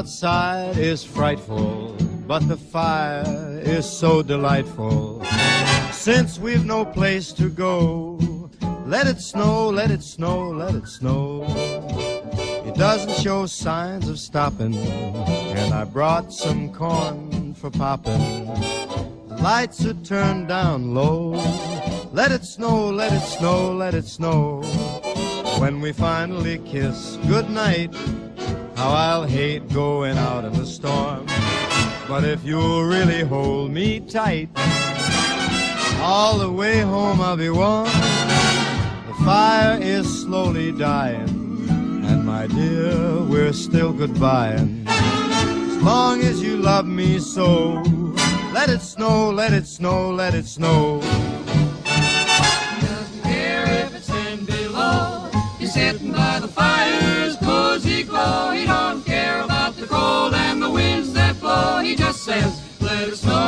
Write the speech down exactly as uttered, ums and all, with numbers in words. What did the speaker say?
outside is frightful, but the fire is so delightful. Since we've no place to go, let it snow, let it snow, let it snow. It doesn't show signs of stopping, and I brought some corn for popping. The lights are turned down low. Let it snow, let it snow, let it snow. When we finally kiss goodnight, how I'll hate going out in the storm. But if you'll really hold me tight, all the way home I'll be warm. The fire is slowly dying, and my dear, we're still goodbying. As long as you love me so, let it snow, let it snow, let it snow. He doesn't care if it's in below. He's sitting by the fire's cozy glow. He don't care about the cold and the winds that blow. He just says, let it snow.